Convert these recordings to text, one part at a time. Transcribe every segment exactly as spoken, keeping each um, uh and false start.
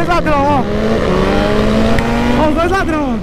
dois ladrão, ó. Ó os dois ladrão.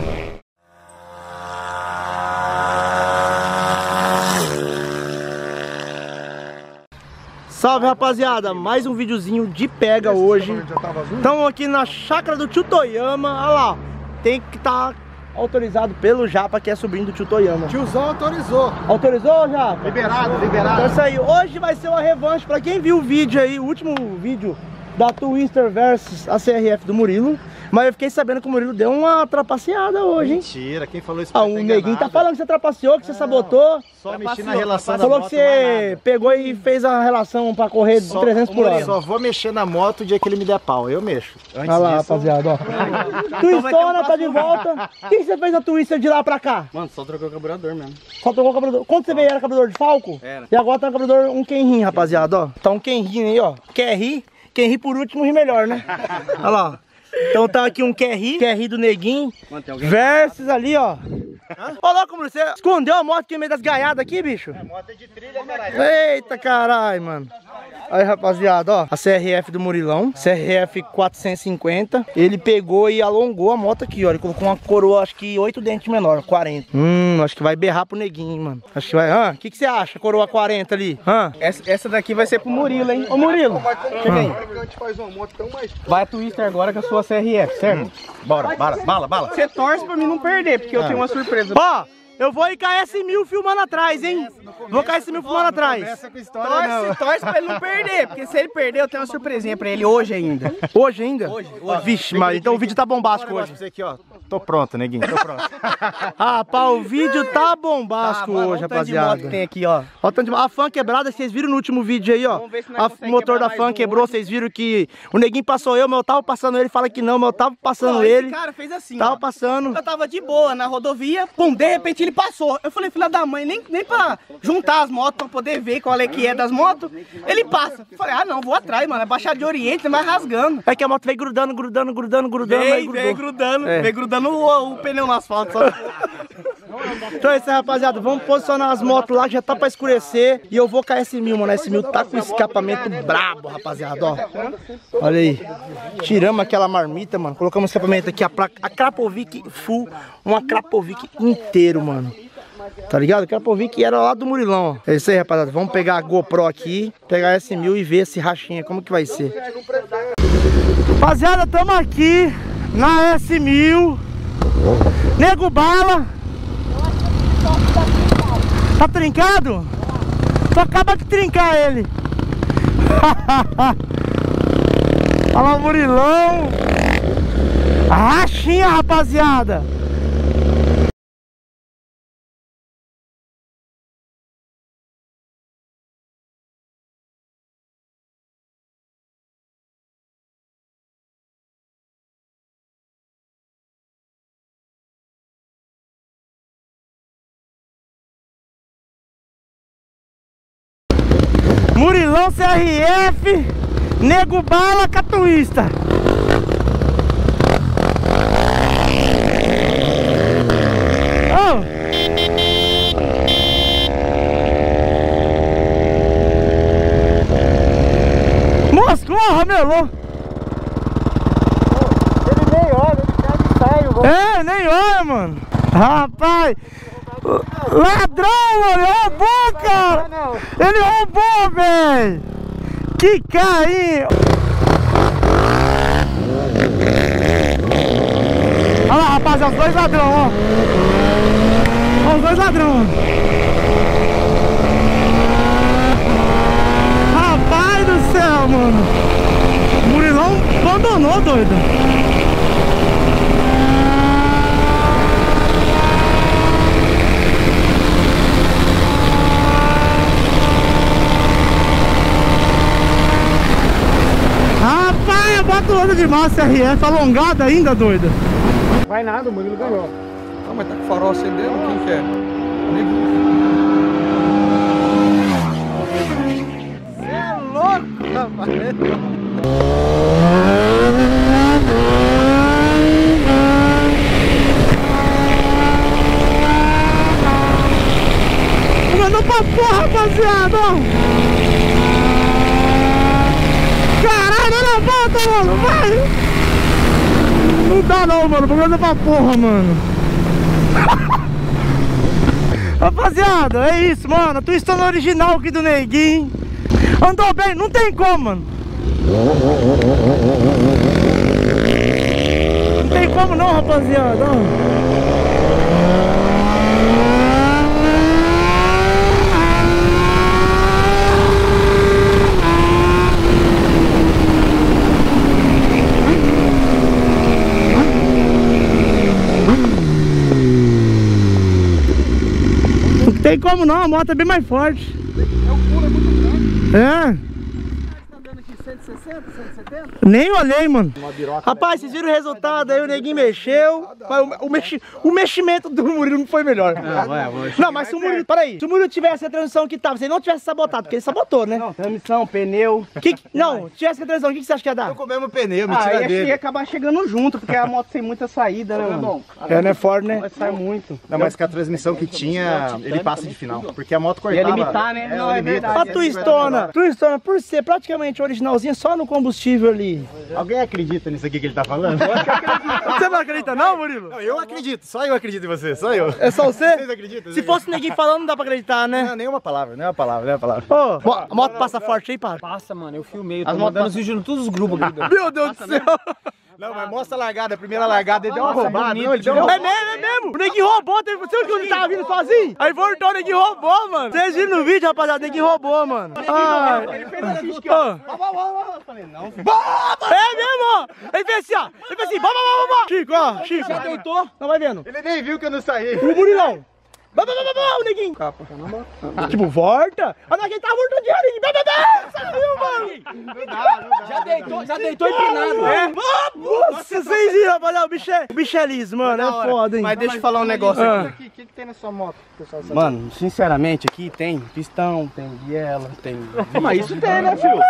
Salve, rapaziada, mais um videozinho de pega hoje. Estamos aqui na chácara do tio Toyama. Olha lá, tem que estar tá autorizado pelo Japa, que é sobrinho do tio Toyama. Tiozão autorizou. Autorizou, Japa? Liberado, liberado. Então é isso aí, hoje vai ser uma revanche. Pra quem viu o vídeo aí, o último vídeo da Twister versus a C R F do Murilo. Mas eu fiquei sabendo que o Murilo deu uma trapaceada hoje, hein? Mentira, quem falou isso? Ah, o neguinho tá falando que você trapaceou, que você sabotou. Só mexi na relação da Falou moto, que você pegou e fez a relação pra correr de trezentos por hora. Só vou mexer na moto o dia que ele me der pau, eu mexo. Antes Olha lá, disso... rapaziada, ó. Twistona, tá de volta. O que você fez na Twister de lá pra cá? Mano, só trocou o carburador mesmo. Só trocou o carburador. Quando você veio era carburador de Falco? Era. E agora tá um carburador, um Kenrin, rapaziada, ó. Tá um Kenrin aí, ó. Quer rir? Quem ri por último ri melhor, né? Olha lá, ó. Então tá aqui um Q R, Q R do neguinho, Mano, versus ali, ó. Olha lá como você escondeu a moto aqui no meio das gaiadas aqui, bicho. É moto de trilha, caralho. Eita caralho, mano. Aí, rapaziada, ó, a C R F do Murilão, C R F quatrocentos e cinquenta. Ele pegou e alongou a moto aqui, ó. Ele colocou uma coroa, acho que oito dentes menor, quarenta. Hum, acho que vai berrar pro neguinho, mano. Acho que vai. Ah, o que que você acha, coroa quarenta ali? Ah. Essa, essa daqui vai ser pro Murilo, hein? Ô Murilo, chega aí. Vai a Twister agora com a sua C R F, certo? Bora, bala, bala, bala. Você torce pra mim não perder, porque eu tenho uma surpresa. Ó, eu vou ir com a S mil filmando atrás, hein? Vou com a S mil filmando atrás. Torce, torce pra ele não perder, porque se ele perder, eu tenho uma surpresinha pra ele hoje ainda. Hoje ainda? Hoje, hoje. Vixe, mas então o vídeo tá bombástico hoje. Você aqui, ó. Tô pronto, neguinho, tô pronto. Ah, pá, o vídeo tá bombástico Tá, mano, hoje, olha o tanto de rapaziada. moto que tem aqui, ó. Ó, tanto de... A fan quebrada, vocês viram no último vídeo aí, ó. Vamos ver se nós A- O conseguimos motor da quebrar fan mais um quebrou, hoje. vocês viram que o neguinho passou eu, mas eu tava passando ele, fala que não, mas eu tava passando Ó, esse ele. cara fez assim, Tava ó. passando. Eu tava de boa na rodovia, pum, de repente ele passou. Eu falei, filha da mãe, nem, nem pra juntar as motos, pra poder ver qual é que é das motos, ele passa. Eu falei, ah não, vou atrás, mano, é Baixada de Oriente, vai rasgando. É que a moto veio grudando, grudando, grudando, grudando, aí Vem, grudou. vem grudando, É. vem grudando o, o pneu no asfalto. Só... Então é isso aí, rapaziada. Vamos posicionar as motos lá, que já tá pra escurecer. E eu vou com a S mil, mano. A S mil tá com escapamento brabo, rapaziada, ó. Olha aí. Tiramos aquela marmita, mano. Colocamos o escapamento aqui, a, placa, a Krapovic full. Uma Krapovic inteiro, mano. Tá ligado? Krapovic era lá do Murilão, ó. É isso aí, rapaziada. Vamos pegar a GoPro aqui, pegar a S mil e ver esse rachinha, como que vai ser. Rapaziada, tamo aqui na S mil. Nego Bala. Tá trincado? Só acaba de trincar ele. Olha lá o Murilão. Rachinha, rapaziada. Murilão C R F, Nego Bala, Catuísta. Oh. Moscou, ramelou. Ele nem olha, ele quer que saia. É, nem olha, mano. Rapaz. Ladrão, mano, ele roubou, cara! Ele roubou, velho! Que carinho! Olha lá, rapaziada, os dois ladrão, ó! Ó, os dois ladrão! Rapaz do céu, mano! O Murilão abandonou, doido! Bota de massa R F alongada ainda, doida. Vai nada, o Murilo ganhou. Não, mas tá com o farol acendendo, quem que é? Você é louco, rapaz. Mandou pra porra, rapaziada, ó. Caralho, olha a volta, mano, vai! Não dá não, mano. O problema é pra porra, mano. Rapaziada, é isso, mano. Twistando original aqui do Neguinho. Andou bem, não tem como, mano. Não tem como não, rapaziada. Não tem como não, a moto é bem mais forte. É um pulo muito grande. É. Tá dando aqui cento e sessenta, cento e setenta? Nem olhei, mano. Rapaz, vocês viram o resultado aí, o Neguinho mexeu. Mas o, o, mexi, o meximento do Murilo não foi melhor. Não, vai, vai. Não, mas se o Murilo, peraí, se o Murilo tivesse a transmissão que tava, se ele não tivesse sabotado, porque ele sabotou, né? Não, transmissão, pneu. Que, não, tivesse a transmissão, o que, que você acha que ia dar? Eu com o mesmo pneu, Ah, mentira aí acho que dele. ia acabar chegando junto, porque a moto tem muita saída, né, mano? É, não é Ford, né? Vai sair muito. Não, mas com a transmissão que tinha, ele passa de final. Porque a moto Ia cortava. limitar, né? Não, é verdade. A Twistona, Twistona, por ser praticamente originalzinha, só no combustível ali. Alguém acredita nisso aqui que ele tá falando? Você não acredita não, Murilo? Não, eu acredito, só eu acredito em você, só eu. É só você? Vocês acreditam? Se fosse Neguinho falando, não dá pra acreditar, né? Não, nenhuma palavra, nenhuma palavra, nenhuma palavra. Ô, mo- a moto passa forte aí, para. Passa, mano, eu filmei, eu As tô motos mandando os vídeos em todos os grupos aqui. Meu Deus do céu. Não, mas mostra a largada, a primeira largada, ele deu uma roubada. Não, ele deu uma É roubada. mesmo, é mesmo. O Neguinho roubou, teve... você viu que ele tava vindo sozinho? Aí voltou, o Neguinho roubou, mano. Vocês viram no vídeo, rapaziada, o Neguinho roubou, mano. Ai. Ele fez assim, que ó. Ô. Vá, vá, vá, vá. Eu falei, não, filho. É mesmo, ó. Ele fez assim, ó. Ele fez assim, vá, vá, vá, vá. Chico, ó, Chico. Já deitou? Não vai vendo. Ele nem viu que eu não saí. O Murilão. Vá, vá, vá, vá, vá, o Neguinho. Tipo, volta. Olha lá quem tá voltando de Neguinho. Vá, vá, vá. Saiu, mano. Já deitou, já deitou empinado. É. Nossa, vocês viram, rapaziada. O bicho é, o bicho é liso, mano. É foda, hein. Mas deixa eu falar um negócio Ah. aqui. O que, que tem na sua moto, pessoal? Mano, sinceramente, aqui tem pistão, tem biela, tem... Mas isso tem, né, filho?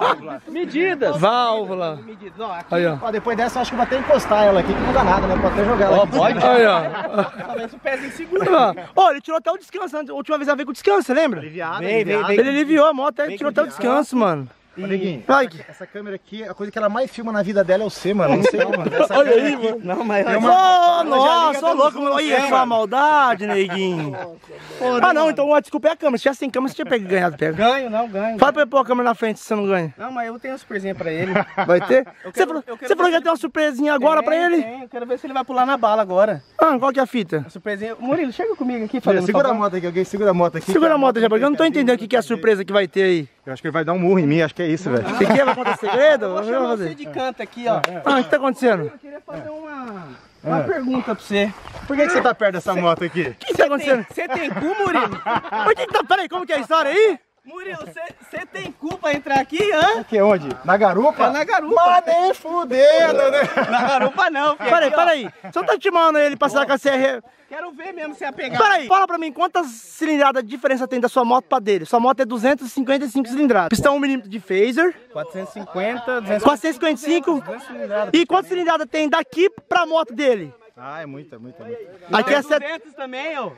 Medidas. Válvula. medidas. Ó, aqui, Aí, ó. Ó, depois dessa, eu acho que vou até encostar ela aqui, que não dá nada, né? Pode até jogar ela. Ó, aqui. pode? Aí, ó. talvez o pezinho segura. Ó, ele tirou até o descanso. A última vez ela veio com descanso, você lembra? Aliviado, Vem, vem, aliviado. vem. Ele aliviou a moto, ele tirou até o descanso, mano. Ô, Neguinho, Vai. essa câmera aqui, a coisa que ela mais filma na vida dela é o C, mano. Não sei, mano. Essa Olha câmera aí, aqui- mano. Não, mas... Ô, nossa, ô louco, mano. Olha essa maldade, Neguinho. Ah, não, então a desculpa é a câmera. Se tivesse sem câmera, você tinha pego, ganhado, pega. Ganho, não, ganho. Fala pra ele pôr a câmera na frente se você não ganha. Não, mas eu tenho uma surpresinha pra ele. Vai ter? Eu Você quero- falou, eu quero você falou ver que ia ter uma surpresinha agora pra Tem, ele? tem. Eu quero ver se ele vai pular na bala agora. Ah, qual que é a fita? A surpresinha... Murilo, chega comigo aqui, Olha, fazendo segura a favor. moto aqui, alguém segura a moto aqui. Segura que a moto já, porque eu não tô tem entendendo o que que é a surpresa que vai ter aí. Eu acho que ele vai dar um murro em mim, acho que é isso, velho. O que que é? Vai acontecer segredo? Eu vou O que vai chamar você fazer? de canto aqui, ó. Ah, o que tá acontecendo? Eu queria fazer uma, uma pergunta pra você. Por que, que você tá perto dessa moto aqui? O que que tá acontecendo? Você tem cu, Murilo? Mas que que tá... Peraí, como que é a história aí? Murilo, você tem cu pra entrar aqui, hã? Aqui onde? Na garupa? É na garupa. Mas nem fudendo, né? Na garupa não, filho. Peraí, Aqui, ó. peraí. Você não tá timando ele pra sacar a C R... Quero ver mesmo se ia pegar. Peraí, fala pra mim, quantas cilindradas de diferença tem da sua moto pra dele? Sua moto é duzentos e cinquenta e cinco cilindradas. Pistão um milímetro de phaser, quatrocentos e cinquenta, duzentos quatrocentos e cinquenta e cinco. E quantas cilindradas tem daqui pra moto dele? Ah, é muita, muita, muita. Aqui é sete... duzentos também, ó.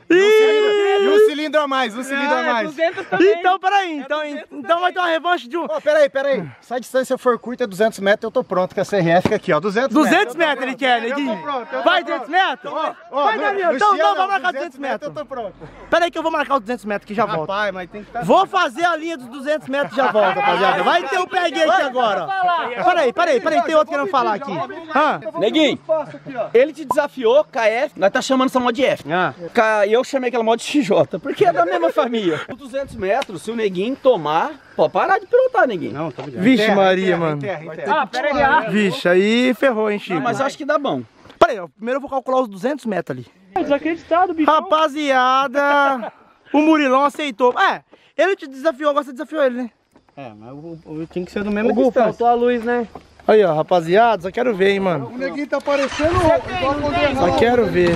E Ih! um cilindro a mais, um cilindro a É, mais. duzentos também. Então, peraí, então, então vai ter uma revanche de um... Ó, peraí, peraí. Se a distância for curta, é duzentos metros, eu tô pronto, que a C R F fica aqui, ó. duzentos duzentos metros ele quer, neguinho. pronto, eu tô Vai pronto. duzentos metros? Ó, Vai, no- Daniel, no então Chia, não, vamos marcar duzentos Eu metros. tô pronto. Peraí que eu vou marcar os duzentos metros que já volto. Rapaz, mas tem que estar... Vou fazer a linha dos duzentos metros e já volto, rapaziada. Vai ter o peguei aqui agora. ó. Peraí, peraí, peraí, tem outro querendo falar aqui. Ah, Neguinho, ele te desafiou, K F, nós tá chamando essa moto de F. Ah. K- E eu chamei aquela moto de X J, porque é da mesma família. Com duzentos metros, se o Neguinho tomar, pode parar de pilotar, Neguinho. Não, tá ligado. vixe Terra, Maria, terra, mano. terra, terra. Ah, pera aí. Vixe, aí ferrou, hein, Chico. Mas eu acho que dá bom. Peraí, ó, primeiro eu vou calcular os duzentos metros ali. Desacreditado, bicho. Rapaziada, o Murilão aceitou. É, ele te desafiou, agora você desafiou ele, né? É, mas eu, eu tinha que ser do mesmo distância. a luz, né? Aí, ó, rapaziada, só quero ver, hein, mano. O neguinho tá parecendo igual quando eu Só quero ver.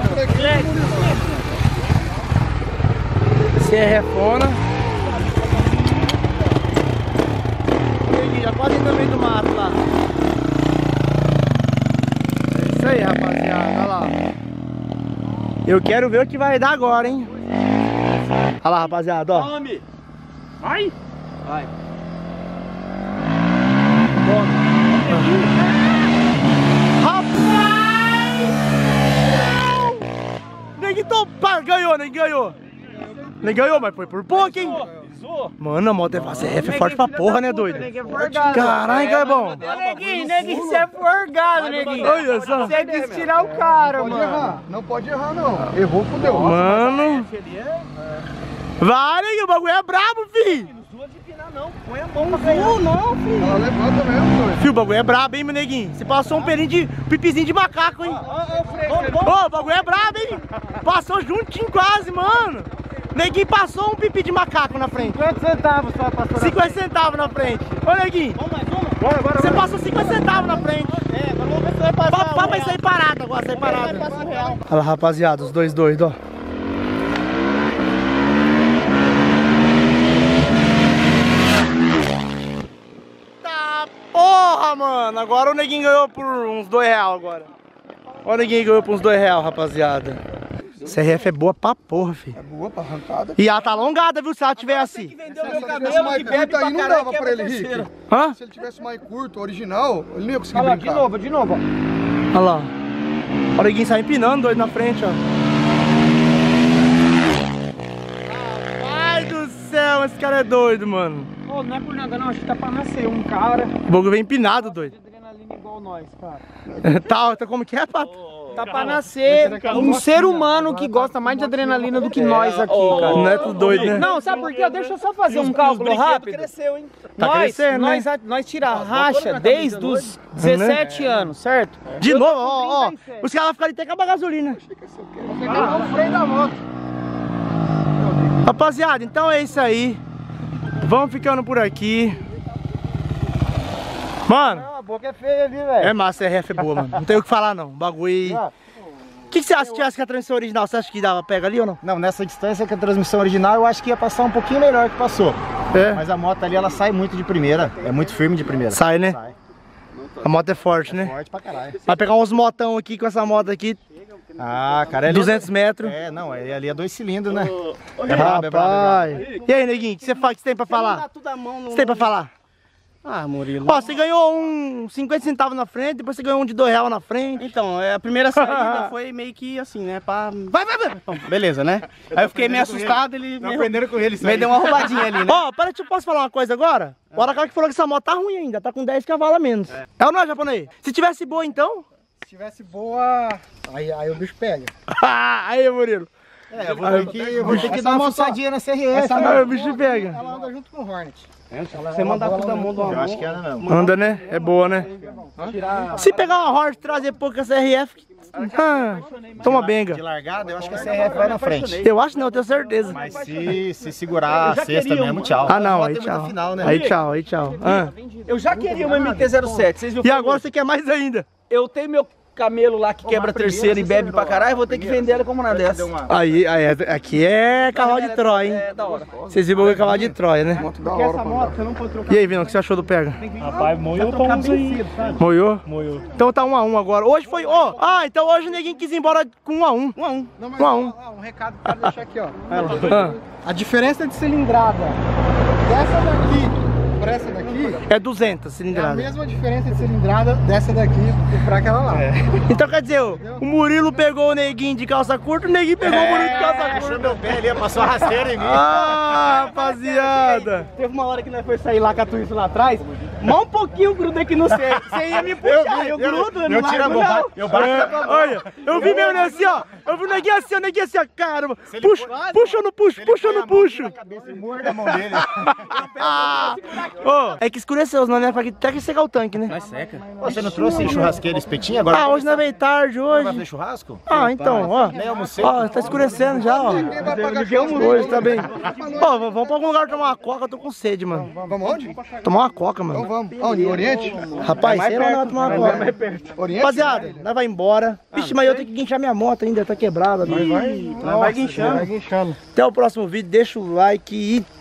C R F-ona. Já quase no meio do mato lá. É isso aí, rapaziada, olha lá. Eu quero ver o que vai dar agora, hein. Olha lá, rapaziada, ó. Homem! Vai! Vai. Rapaz! ganhou, nem ganhou. Nem ganhou, mas foi por pouco, hein? Mano, a moto é C R F é forte pra porra, né, doido? Caralho, que é bom. Neguinho, neguinho, você é forgado, neguinho. Olha só. Você quis tirar o cara, mano. Não pode errar, não. Errou, fudeu. Mano. Vai, neguinho, o bagulho é brabo, fi. Não, põe a mão no não, filho. Ela levanta mesmo, doido. Fio, o bagulho é brabo, hein, meu neguinho? Você passou um pelinho de pipizinho de macaco, hein? Ô, o bagulho é brabo, hein? Passou juntinho quase, mano. Neguinho passou um pipi de macaco na frente. Quantos centavos só passou? cinquenta centavos na frente. Ô, neguinho. Vamos mais uma? Bora, bora, Você passou cinquenta centavos na frente. É, agora vamos ver se vai passar. Papai vai sair parado agora, sair parado. Vai passar o real. Olha lá, rapaziada, os dois doidos, ó. Tá porra, mano. Agora o neguinho ganhou por uns dois reais agora. Olha o neguinho ganhou por uns dois reais, rapaziada. C R F é boa pra porra, filho. É boa pra arrancada. E ela tá alongada, viu? Se ela tivesse. Que vendeu meu Se ele tivesse cabelo, mais que bebe curto pra aí, não caralho, dava quebra pra ele, terceiro. Rick. Hã? Se ele tivesse mais curto, original, ele não ia conseguir Olha lá, brincar. de novo, de novo. Olha lá. Olha o neguinho sai empinando, doido na frente, ó. Ai do céu, esse cara é doido, mano. Ô, não é por nada não, a gente tá pra nascer um cara. O bagulho vem empinado, doido. Adrenalina igual nós, cara. Tá, tá como que é, pato? Tá pra nascer um ser humano que gosta mais de adrenalina do que nós aqui, cara. Não é tudo doido, né? Não, sabe por quê? Deixa eu só fazer um cálculo rápido. Cresceu, hein? Tá nós, crescendo, nós, né? nós tira a racha desde os dezessete anos, certo? De novo, ó, ó. Os caras ficaram até acabar a gasolina. o freio da moto. Rapaziada, então é isso aí. Vamos ficando por aqui. Mano, A boca é feia ali, velho. é massa, a C R F é boa, mano. Não tem o que falar, não. O bagulho aí. O que, que você acha se tivesse com a transmissão original? Você acha que dava pega ali ou não? Não, nessa distância que a transmissão original, eu acho que ia passar um pouquinho melhor que passou. É. Mas a moto ali, ela sai muito de primeira. É muito firme de primeira. Sai, né? Sai. A moto é forte, né? Forte pra caralho. Vai pegar uns motão aqui com essa moto aqui, Ah, cara, ali... duzentos metros. É, não, ali ali é dois cilindros, né? É brabo, é brabo, é brabo. Rapaz. E aí, neguinho, o que você fa- que você tem pra falar? tudo a mão O no... que você tem pra falar? Ah, Murilo. Ó, você ganhou um cinquenta centavos na frente, depois você ganhou um de dois reais na frente. Então, é, a primeira saída foi meio que assim, né? Pra... Vai, vai, vai! Bom, beleza, né? Aí eu fiquei meio assustado, ele me, Aprenderam com ele isso me aí. deu uma roubadinha ali, né? Ó, para, eu posso falar uma coisa agora? O Aracá que falou que essa moto tá ruim ainda, tá com dez cavalos a menos. É, é ou não, japonês? Se tivesse boa então? Se tivesse boa, aí, aí o bicho pega. Aí, Murilo. É, eu vou ter que, eu vou ter que dar uma fuçadinha na C R F. Aí o bicho pega. Ela anda junto com o Hornet. Você mandar tudo a mão do Eu amor. acho que anda mesmo. Anda, né? É boa, né? Se pegar uma Horse e trazer pouca C R F, ah, toma benga. De largada, eu acho que a C R F vai na frente. Eu acho não, eu tenho certeza. Mas se, se segurar a sexta mesmo, tchau. Ah não, A moto aí é muita tchau. Final, né? Aí tchau, aí tchau. Ah. Eu já queria uma M T zero sete, vocês viram? E agora você quer mais ainda. Eu tenho meu camelo lá que quebra terceira e bebe pra caralho, vou ter que vender ela como uma dessa. Aí, aí, aqui é cavalo de Troia, hein? É da hora. Vocês viram que é cavalo de Troia, né? Porque essa moto você não pode trocar. E aí, Vinão, o que você achou do pega? Rapaz, moiou pra uns aí. Moiou? Moiou. Então tá um a um agora. Hoje foi. Ó, ah, então hoje o neguinho quis ir embora com um a um. Um a um. Não, mas Um a um. ó, um recado pra deixar aqui, ó. Ah, A diferença de cilindrada dessa daqui pra essa daqui é duzentos é a cilindrada. mesma diferença de cilindrada dessa daqui e pra aquela lá. Então quer dizer, o o Murilo pegou o neguinho de calça curta, o neguinho pegou o Murilo de calça Achou curta. meu pé ali, passou a rasteira em mim. Ah, rapaziada. Teve uma hora que nós foi sair lá com a Twist lá atrás, mal um pouquinho gruda aqui no C. Você ia me puxar, eu, grudo, eu não eu tiro a largo, bomba, não. eu bato É, na bomba. olha, eu vi mesmo assim, ó. Eu vi o neguinho assim, o neguinho assim, ó. Caramba. Puxa, puxa ou não puxa, puxa ou não puxa. Cabeça e morda a mão dele. Ah, ô, é que escureceu, senão né? Pra que até que secar o tanque, né? Seca. Você não trouxe churrasqueira espetinho agora? Ah, hoje não é veio tarde, Vai fazer hoje. churrasco? Ah, então, ó. Nem almocei. Ó, tá escurecendo já, ó. Hoje tá bem. Ó, v- vamos pra algum lugar tomar uma coca, eu tô com sede, mano. Vamos onde? Tomar uma coca, mano. Vamos. Onde? Oriente? Rapaz, sei lá, não vai tomar uma coca. Oriente? Rapaziada, nós vai embora. Vixe, mas eu tenho que guinchar minha moto ainda, tá quebrada. Vai, vai. Vai guinchando. Vai guinchando. Até o próximo vídeo, deixa o like e